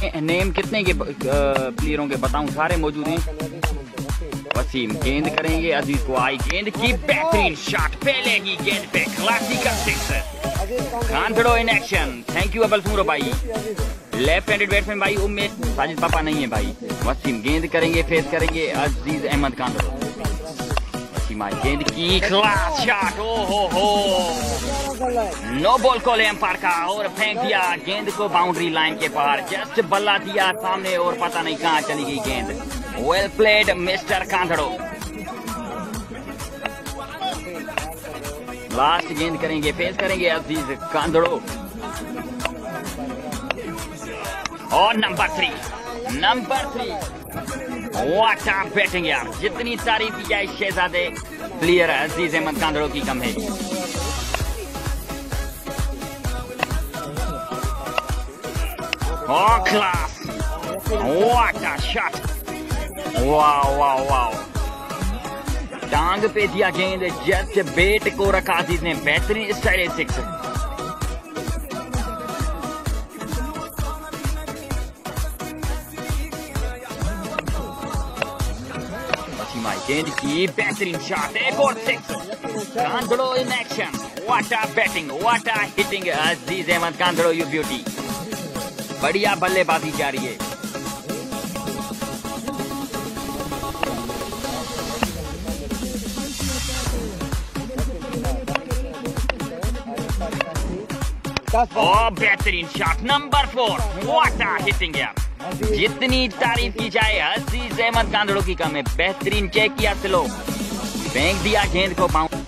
Name कितने के प्लेयरों के बताऊं, सारे मौजूद हैं। वसीम गेंद करेंगे, अजीज को आई गेंद की बेहतरीन शॉट, पहले ही गेंद पे classical six. Khantharo in action. Thank you Abal Soomro भाई। लेफ्ट हैंडेड बैट्समैन भाई उम्मीद साजिद पापा नहीं है भाई। वसीम गेंद करेंगे, फेस करेंगे अजीज अहमद खानथड़ो। वसीम आई गेंद की क्लास शॉट, ओ हो नो बॉल कॉल एम्पायर का और फेंक दिया गेंद को बाउंड्री लाइन के पार। जस्ट बल्ला दिया सामने और पता नहीं कहां चली गई गेंद। Well played mister Khantharo. Last गेंद करेंगे, फेस करेंगे अजीज खानथड़ो। और number three what a batting यार। जितनी तारीफ की जाए शहजादे प्लेयर अजीज अहमद खानथड़ो की कम है। Oh, class! What a shot! Wow टांग पे दिया गेंद, जस्ट बेट को रखा अजीज ने, बेहतरीन स्टाइल सिक्स। वसीम गेंद की बेहतरीन शॉट, एक और six. Khantharo in action. What a batting, what a hitting Aziz Ahmed Khantharo, you beauty. बढ़िया बल्लेबाजी जारी है। और बेहतरीन shot number 4। What a hitting यार। जितनी तारीफ की जाए अजीज अहमद खानथड़ो की कम है। बेहतरीन चेक किया स्लो, फेंक दिया गेंद को बाउंड।